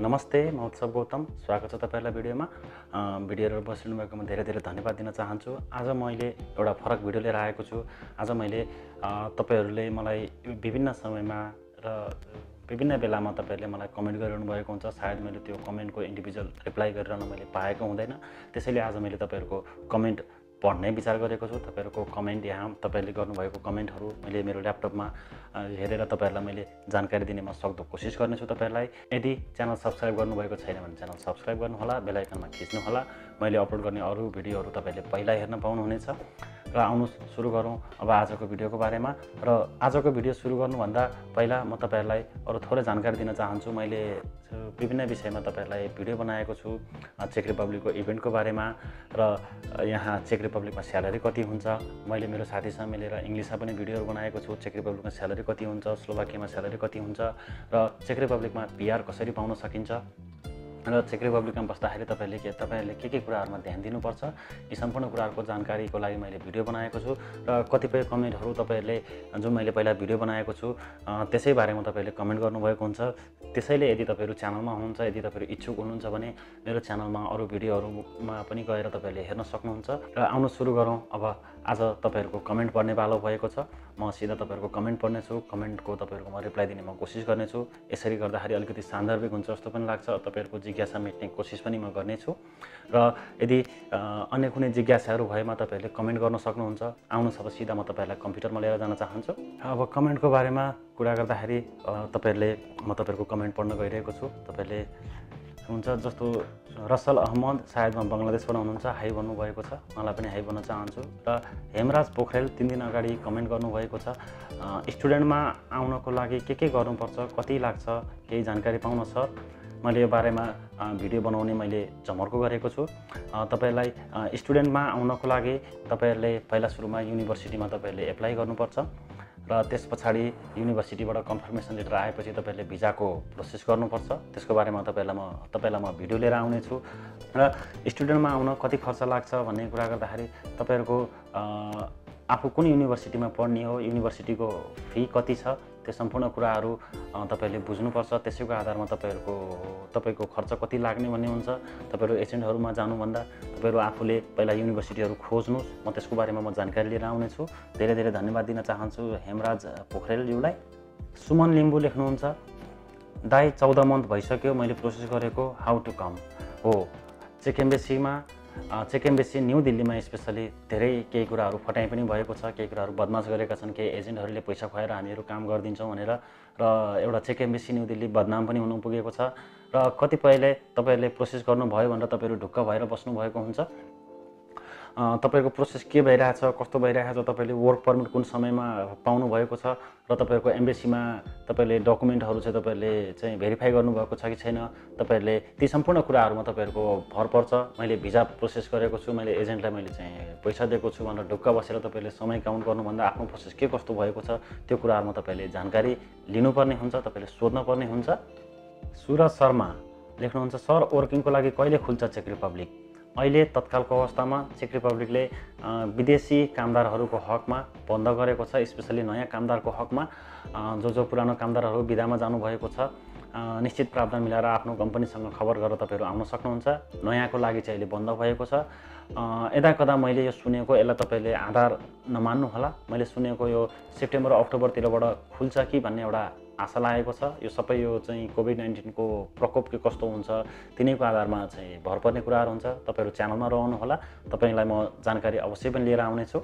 नमस्ते, म उत्सव गौतम। स्वागत छ तपाईहरुलाई भिडियोमा। भिडियो हेरेर बसिरहनु भएकोमा धेरै धन्यवाद दिन चाहन्छु। आज मैले एउटा फरक भिडियो लिएर आएको छु। आज मैले तपाईहरुले मलाई विभिन्न समयमा र विभिन्न बेलामा तपाईहरुले मलाई कमेन्ट गरिरहनु भएको हुन्छ। सायद मैले त्यो कमेन्टको इन्डिभिजुअल रिप्लाई गरिरहन मैले पाएको हुँदैन। त्यसैले आज मैले तपाईहरुको कमेन्ट पढ्ने विचार गरेको छु। तपाईहरुको कमेन्ट यहाँ तपाईहरुले गर्नुभएको कमेन्टहरु मैले मेरो ल्यापटपमा हेरेर तपाईहरुलाई मैले जानकारी दिने म सक्दो कोसिस गर्नेछु तपाईहरुलाई। यदि च्यानल सब्स्क्राइब गर्नुभएको छैन भने च्यानल सब्स्क्राइब गर्नु होला, बेल आइकनमा थिच्नु होला। मैले अपलोड गर्ने अरु भिडियोहरु तपाईहरुले पहिला हेर्न पाउनुहुनेछ। र आउनुस् सुरु गरौँ अब आजको भिडियोको बारेमा। र आजको भिडियो सुरु गर्नुभन्दा पहिला म तपाईहरुलाई अरु थोरै जानकारी दिन चाहन्छु। मैले विभिन्न विषयमा तपाईहरुलाई भिडियो बनाएको छु। चेक रिपब्लिकको इभेन्टको बारेमा र यहाँ चेक रिपब्लिकमा स्यालेरी कति हुन्छ। मैले मेरो साथीसँग मिलेर इंग्लिशमा पनि भिडियोहरु बनाएको छु। चेक रिपब्लिकमा स्यालेरी कति हुन्छ, स्लोभाकियामा स्यालेरी कति हुन्छ र चेक रिपब्लिकमा पीआर कसरी पाउन सकिन्छ र चेक रिपब्लिकमा बस्दाखेरि तपाईहरुले के कुराहरुमा ध्यान दिनुपर्छ, यी सम्पूर्ण कुराहरुको जानकारीको लागि मैले भिडियो बनाएको छु। र कतिपय कमेन्टहरु तपाईहरुले जुन मैले पहिला भिडियो बनाएको छु त्यसै बारेमा तपाईहरुले कमेन्ट गर्नुभएको हुन्छ। त्यसैले यदि तपाईहरु च्यानलमा हुनुहुन्छ, यदि तपाईहरु इच्छुक हुनुहुन्छ भने मेरो च्यानलमा अरु भिडियोहरुमा पनि गएर तपाईहरुले हेर्न सक्नुहुन्छ। र आउनु सुरु गरौँ। अब आज तपाईहरुको कमेन्ट पढ्ने पालो भएको छ। म सिधा तपाईहरुको कमेन्ट पढ्नेछु। कमेन्टको तपाईहरुको म रिप्लाई दिने म कोसिस गर्नेछु। यसरी गर्दाखेरि अलिकति सान्दर्भिक हुन्छ जस्तो पनि लाग्छ। तपाईहरुको जिज्ञासा मेट्ने कोसिस पनि म गर्नेछु। र यदि अन्य कुनै जिज्ञासाहरु भएमा तपाईहरुले कमेन्ट गर्न सक्नुहुन्छ। आउनुस् अब सिधा म तपाईहरुलाई कम्प्युटरमा लिएर जान चाहन्छु। अब कमेन्टको बारेमा कुरा गर्दाखेरि म तपाईहरुको कमेन्ट पढ्न गइरहेको छु। तपाईहरुले हुन्छ जस्तो रसल अहमद सायद बंगलादेशबाट हुनुहुन्छ, हाई भन्नु भएको छ। मलाई पनि हाई भन्न चाहन्छु। र हेमराज पोखरेल 3 दिन अगाडि कमेन्ट गर्नु भएको छ। स्टुडेन्टमा आउनको लागि के गर्नुपर्छ, कति लाग्छ, केही जानकारी पाउन सर। मैले यो बारेमा भिडियो बनाउने मैले जमर्को गरेको छु। तपाईहरुलाई स्टुडेन्टमा आउनको लागि तपाईहरुले पहिला सुरुमा युनिभर्सिटीमा तपाईहरुले एप्लाई गर्नुपर्छ र त्यसपछि युनिभर्सिटीबाट कन्फर्मेसन लेटर आएपछि तपाईहरुले भिजाको प्रोसेस गर्नुपर्छ। त्यसको बारेमा तपाईहरुलाई म भिडियो लिएर आउने छु। र स्टुडेन्टमा आउन कति खर्च लाग्छ भन्ने कुरा गर्दाखेरि तपाईहरुको आफू कुन युनिभर्सिटीमा पढ्ने हो, युनिभर्सिटीको फी कति छ, त्यो सम्पूर्ण कुराहरु तपाईहरुले बुझ्नुपर्छ। त्यसैको आधारमा तपाईको खर्च कति लाग्ने भन्ने हुन्छ। तपाईहरु एजेन्टहरुमा जानुभन्दा तपाईहरु आफूले पहिला युनिभर्सिटीहरु खोज्नुस्। म त्यसको बारेमा म जानकारी लिएर आउने छु। धेरै धन्यवाद दिन चाहन्छु हेमराज पोखरेल ज्यूलाई। सुमन लिम्बु लेख्नुहुन्छ, दाइ 14 मन्थ भइसक्यो मैले प्रोसेस गरेको, हाउ टु कम। हो, चेक एम्बेसी न्यू दिल्लीमा स्पेशली धेरै केही कुराहरु फटाइ पनि भएको छ। केही कुराहरु बदमाश गरेका छन्। केही एजेन्टहरुले पैसा खुवाएर हामीहरु काम गर्दिन्छौं भनेर र एउटा चेक एम्बेसी न्यू दिल्ली बदनाम पनि हुनु पुगेको छ। र कतिपयले तपाईहरुले प्रोसेस गर्नुभयो भनेर तपाईहरु ढुक्क भएर बस्नु भएको हुन्छ। तपाईको प्रोसेस के भइरहेछ, कस्तो भइरहेछ, तपाईले वर्क परमिट कुन समयमा पाउनु भएको छ र तपाईहरुको एम्बेसीमा तपाईले डकुमेन्टहरु चाहिँ तपाईले चाहिँ भेरिफाई गर्नुभएको छ कि छैन, तपाईहरुले ती सम्पूर्ण कुराहरुमा तपाईहरुको भर पर्छ। मैले भिजा प्रोसेस गरेको छु, मैले एजेन्टलाई मैले चाहिँ पैसा दिएको छु भनेर ढुक्क बसेर तपाईले समय काउन्ट गर्नुभन्दा आफ्नो प्रोसेस के कस्तो भएको छ त्यो कुराहरुमा तपाईले जानकारी लिनुपर्ने हुन्छ, तपाईले सोध्न पर्ने हुन्छ। सुरज शर्मा लेख्नुहुन्छ, सर वर्किङको लागि कहिले खुल्छ चेक रिपब्लिक? अहिले तत्कालको अवस्थामा चेक रिपब्लिकले विदेशी कामदारहरूको हकमा बन्द गरेको छ। स्पेशली नयाँ कामदारको हकमा जो पुरानो कामदारहरू बिदामा जानुभएको छ निश्चित प्रावधान मिलाएर आफ्नो कम्पनीसँग खबर गरेर तपाईहरु आउन सक्नुहुन्छ। नयाँको लागि चाहिँ अहिले बन्द भएको छ। यदाकदा मैले यो सुनेको, यसलाई तपाईले आधार नमान्नु होला। मैले सुनेको यो सेप्टेम्बर अक्टोबरतिरबाट खुल्छ कि भन्ने एउटा आशा लागेको छ। यो सबै यो चाहिँ कोभिड-19 को प्रकोप के कस्तो हुन्छ तिनीको आधारमा चाहिँ भर पर्ने कुराहरु हुन्छ। तपाईहरु च्यानलमा रहनु होला, तपाईलाई म जानकारी अवश्य पनि लिएर आउने छु।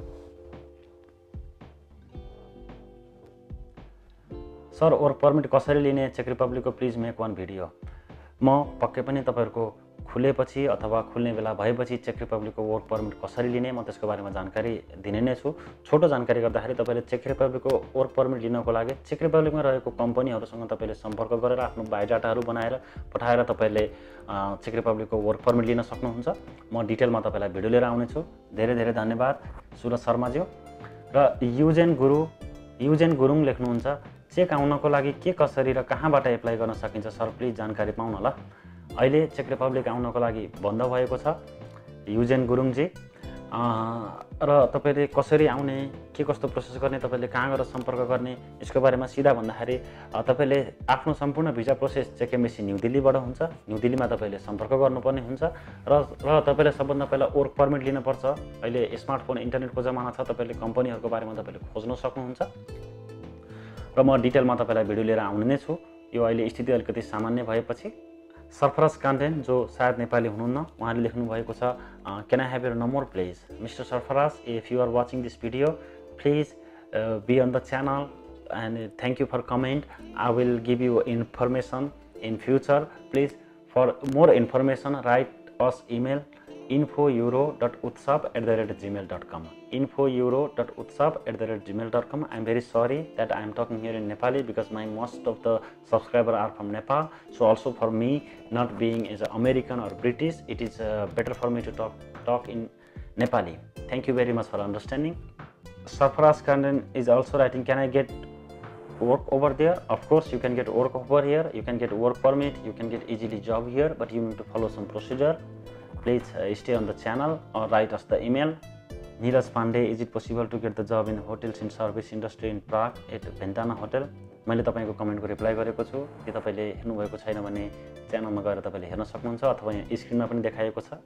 सर वर्क परमिट कसरी लिने चेक रिपब्लिकको, प्लिज मेक वन भिडियो। म पक्कै पनि तपाईहरुको खुलेपछि अथवा खुल्ने बेला भएपछि चेक रिपब्लिकको वर्क परमिट कसरी लिने म त्यसको बारेमा जानकारी दिने नै छु। छोटो जानकारी गर्दाखेरि तपाईले चेक रिपब्लिकको वर्क परमिट लिनको लागि चेक रिपब्लिकमा रहेको कम्पनीहरुसँग तपाईले सम्पर्क गरेर आफ्नो बायोडाटाहरु बनाएर पठाएर तपाईले चेक रिपब्लिकको वर्क परमिट लिन सक्नुहुन्छ। म डिटेलमा तपाईलाई भिडियो लिएर आउने छु। धेरै धन्यवाद सुरज शर्मा ज्यू। र युजेन गुरुङ लेख्नुहुन्छ, चेक आउनको लागि के कसरी र कहाँबाट एप्लाई गर्न सकिन्छ सर, प्लिज जानकारी पाउन होला। अहिले चेक रिपब्लिक आउनको लागि बन्द भएको छ युजेन गुरुङजी। र तपाईँले कसरी आउने, के कस्तो प्रोसेस गर्ने, तपाईँले कहाँ गएर सम्पर्क गर्ने, यसको बारेमा सिधा भन्दाखेरि तपाईँले आफ्नो सम्पूर्ण भिजा प्रोसेस चेक एम्बेसी न्यू दिल्लीबाट हुन्छ। न्यू दिल्लीमा तपाईँले सम्पर्क गर्नुपर्ने हुन्छ र तपाईँले सबभन्दा पहिला वर्क पर्मिट लिनुपर्छ। अहिले स्मार्टफोन इन्टरनेटको जमाना छ, तपाईँले कम्पनीहरूको बारेमा तपाईँले खोज्न सक्नुहुन्छ र म डिटेलमा तपाईँलाई भिडियो लिएर आउने नै छु। यो अहिले स्थिति अलिकति सामान्य भएपछि सरफराज कान्डेन जो सायद नेपाली हुनुहुन्न, उहाँले लेख्नु भएको छ, can I have your number please? Mister Sarfaraz, if you are watching this video, please be on the channel and thank you for comment. I will give you information in future. Please for more information write us email info.euro.utsav@gmail.com. info.euro.utsav@gmail.com. I am very sorry that I am talking here in Nepali because most of the subscribers are from Nepal. So also for me, not being as American or British, it is better for me to talk in Nepali. Thank you very much for understanding. Sarfaraz Kanden is also writing, can I get work over there? Of course you can get work over here. You can get work permit. You can get easily job here, but you need to follow some procedure. Please stay on the channel or write us the email. Neeraj Pandey, is it possible to get the job in hotels in service industry in Prague at Ventana Hotel? मैले तपाईको कमेन्टको reply गरेको छु। के तपाईले हेर्नु भएको छैन भने च्यानलमा गएर तपाईले हेर्न सक्नुहुन्छ अथवा यहाँ स्क्रिनमा पनि देखाएको छ।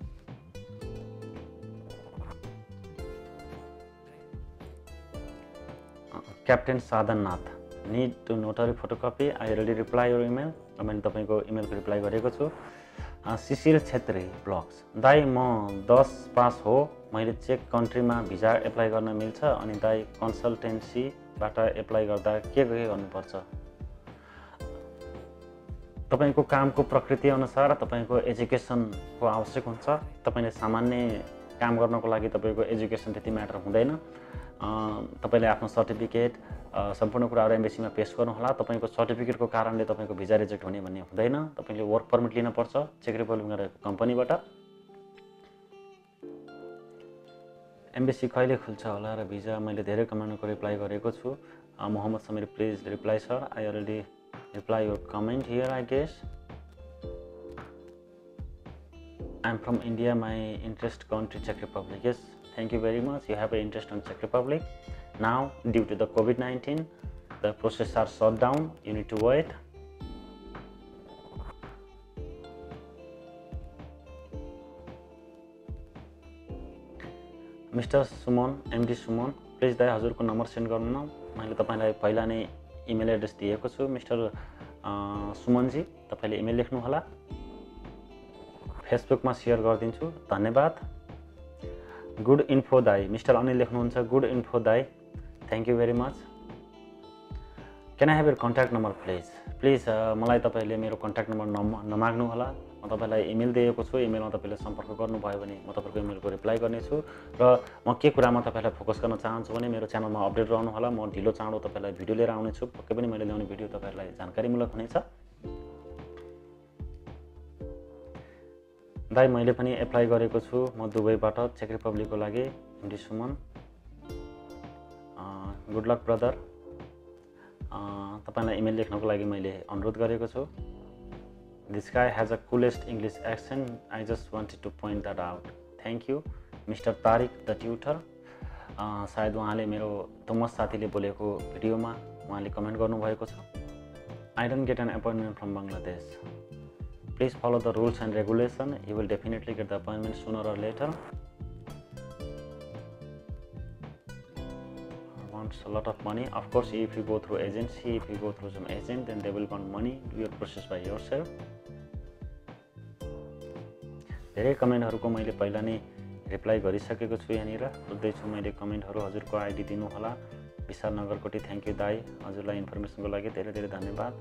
Captain Sadhannath, need to notary photocopy. I already reply your email. मैले तपाईको इमेलको रिप्लाई गरेको छु। शिशिर छेत्री ब्लग्स, दाई म 10 पास हो, मैले चेक कन्ट्रीमा भिजा एप्लाई गर्न मिल्छ? अनि दाई कन्सल्टेन्सीबाट एप्लाई गर्दा के गर्नुपर्छ? तपाईको कामको प्रकृति अनुसार तपाईको एजुकेसनको आवश्यक हुन्छ। तपाईले सामान्य काम गर्नको लागि तपाईको एजुकेसन त्यति म्याटर हुँदैन। तपाईले आफ्नो सर्टिफिकेट सम्पूर्ण कुराहरु एम्बेसीमा पेश गर्नुहोला। तपाईको सर्टिफिकेटको कारणले तपाईको भिजा रिजेक्ट हुने भन्ने हुँदैन। तपाईले वर्क परमिट लिन पर्छ चेक रिपब्लिकमा रहेको कम्पनीबाट। एम्बेसी कहिले खुल्छ होला र भिजा? मैले धेरै कमेन्टको रिप्लाई गरेको छु। Mohammad Sameer, please reply sir. I already reply your comment here I guess. I am from India, my interest country चेक republic. Yes, thank you very much. You have an interest on Czech Republic. Now, due to the COVID-19, the process are shut down. You need to wait. Mr. Suman, MD Suman, please दाइ हजुरको number send गर्नु न। मैले तपाईलाई पहिला नै email address दिएको छु। मिस्टर सुमन जी, तपाईले इमेल लेख्नु होला। फेसबुकमा शेयर गरिदिन्छु। धन्यवाद। गुड इन्फो दाई, मिस्टर अनिल लेख्नुहुन्छ, गुड इन्फो दाई, thank you very much. Can I have your contact number please? Please मलाई तपाईँले मेरो कन्ट्याक्ट नम्बर नमाग्नु होला। म तपाईँलाई इमेल दिएको छु। इमेलमा तपाईँले सम्पर्क गर्नुभयो भने म तपाईँको इमेलको रिप्लाई गर्नेछु र म के कुरामा तपाईँलाई फोकस गर्न चाहन्छु भने मेरो च्यानलमा अपडेट रहनु होला। म ढिलो चाँडो तपाईँलाई भिडियो लिएर आउनेछु। पक्कै पनि मैले ल्याउने भिडियो तपाईँहरूलाई जानकारीमूलक हुनेछ। दाइ मैले पनि एप्लाई गरेको छु, म दुबईबाट चेक रिपब्लिकको लागि। MD Suman, good luck brother. तपाईलाई इमेल लेख्नको लागि मैले अनुरोध गरेको छु। This guy has a coolest English accent, I just wanted to point that out. Thank you mister Tariq the tutor. सायद उहाँले मेरो थोमस साथीले बोलेको भिडियोमा उहाँले कमेन्ट गर्नुभएको छ। I don't get an appointment from Bangladesh. Please follow the rules and regulation. You will definitely get the appointment sooner or later. Wants a lot of money. Of course, if you go through agency, if you go through some agent, then they will want money. Do your process by yourself. धेरै कमेन्टहरुको मैले पहिला नै reply गरिसकेको छु। यहाँनिर सोध्दै छु मैले कमेन्टहरु। हजुरको आईडी दिनु होला। विशाल नगरकोटी, थ्यांक यू दाई। हजुरलाई इन्फर्मेसनको लागि धेरै धेरै धन्यवाद।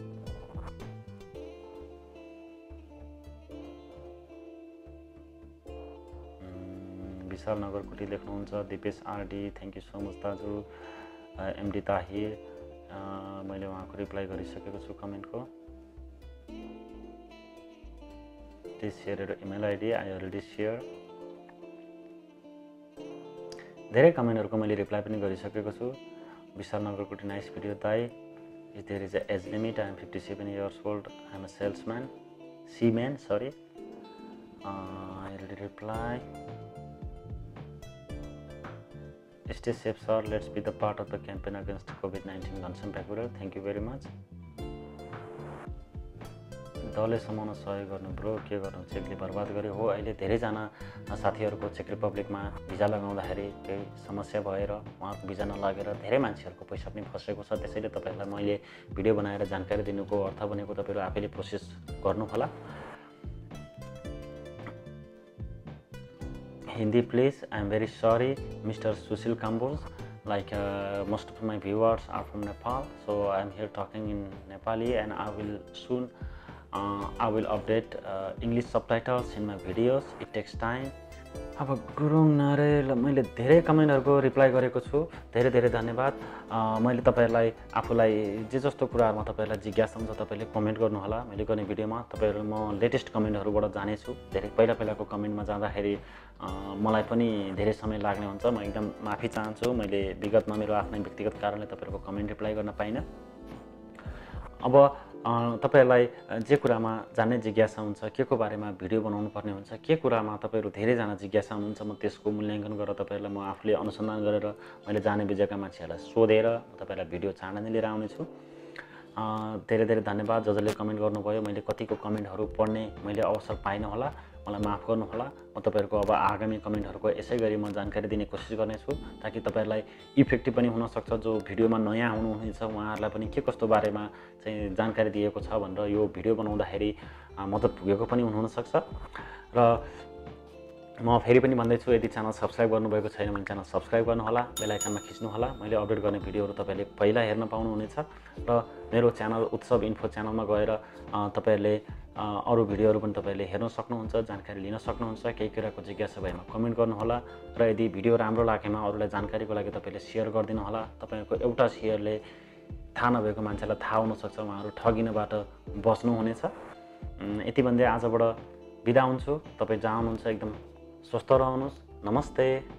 विशाल नगरकोटी लेख्नुहुन्छ। Dipesh RD, thank you so much दाजु। एमडी ताहिर, मैले उहाँको रिप्लाई गरिसकेको छु कमेन्टको। Please share your email ID, I already share. धेरै कमेन्टहरुको मैले रिप्लाई पनि गरिसकेको छु। विशाल नगरकोटी, नाइस भिडियो दाई। If there is a age limit, I am 57 years old, I am a salesman, seaman, sorry. I already reply. Stay safe, sir. Let's be the part of the campaign against COVID-19. Ghanshyam Pyakurel, thank you very much. दलले समाउन सहयोग गर्नु bro, के गर्नु, चेकले बर्बाद गर्यो। हो, अहिले धेरैजना साथीहरूको चेक रिपब्लिकमा भिजा लगाउँदाखेरि केही समस्या भएर उहाँको भिजा नलागेर धेरै मान्छेहरूको पैसा पनि फसेको छ। त्यसैले तपाईँहरूलाई मैले भिडियो बनाएर जानकारी दिनुको अर्थ भनेको तपाईँहरू आफैले प्रोसेस गर्नुहोला। Hindi please, I am very sorry Mr. Sushil Kamboj, like most of my viewers are from Nepal, so I am here talking in Nepali, and I will soon I will update English subtitles in my videos. It takes time. अब गुरुङ नारेल, मैले धेरै कमेन्टहरूको reply गरेको छु, धेरै धेरै धन्यवाद। मैले तपाईहरुलाई आफूलाई जे जस्तो कुराहरुमा तपाईहरुलाई जिज्ञासा हुन्छ तपाईले कमेन्ट गर्नु होला। मैले गर्ने भिडियोमा तपाईहरु म लेटेस्ट कमेन्टहरुबाट जानेछु। धेरै पहिलाको कमेन्टमा जाँदाखेरि मलाई पनि धेरै समय लाग्ने हुन्छ। म एकदम माफी चाहन्छु, मैले विगतमा मेरो आफ्नै व्यक्तिगत कारणले तपाईहरुको कमेन्ट रिप्लाई गर्न पाइन। अब तपाईहरुलाई जे कुरामा जान्ने जिज्ञासा हुन्छ, के को बारेमा भिडियो बनाउनु पर्ने हुन्छ, के कुरामा तपाईहरु धेरै जना जिज्ञासा हुनुहुन्छ, म त्यसको मूल्याङ्कन गरेर तपाईहरुलाई म आफूले अनुसन्धान गरेर मैले जाने बुझेका मान्छेहरुलाई सोधेर तपाईहरुलाई भिडियो चाँडै नै लिएर आउने छु। धेरै धेरै धन्यवाद जसले कमेन्ट गर्नुभयो। मैले कतिको कमेन्टहरु पढ्ने मैले अवसर पाइन होला, मलाई माफ गर्नु होला। म तपाईहरुको अब आगामी कमेन्टहरुको यसैगरी म जानकारी दिने कोसिस गर्ने छु ताकि तपाईहरुलाई इफेक्टिभ पनि हुन सक्छ। जो भिडियोमा नयाँ हुनुहुन्छ उहाँहरुलाई पनि के कस्तो बारेमा चाहिँ जानकारी दिएको छ भनेर यो भिडियो बनाउँदाखेरि मद्दत पुगेको पनि हुन सक्छ। र म फेरि पनि भन्दै छु, यदि च्यानल सब्स्क्राइब गर्नुभएको छैन भने च्यानल सब्स्क्राइब गर्नु होला, बेल आइकनमा खिच्नु होला। मैले अपडेट गर्ने भिडियोहरु तपाईले पहिला हेर्न पाउनुहुनेछ। र मेरो च्यानल उत्सव इन्फो च्यानलमा गएर तपाईहरुले अरु भिडियोहरु पनि तपाईले हेर्न सक्नुहुन्छ, जानकारी लिन सक्नुहुन्छ। केही कुराको जिज्ञासा भएमा कमेन्ट गर्नु होला। र यदि भिडियो राम्रो लागेमा अरूलाई जानकारीको लागि तपाईले शेयर गरिदिनु होला। तपाईको एउटा शेयरले थाहा नभएको मान्छेलाई थाहा हुन सक्छ, उहाँहरु ठगिनबाट बच्नु हुनेछ। यति भन्दै आजबाट बिदा हुन्छु। तपाई जहाँ हुनुहुन्छ एकदम स्वस्थ रहनुस्। नमस्ते।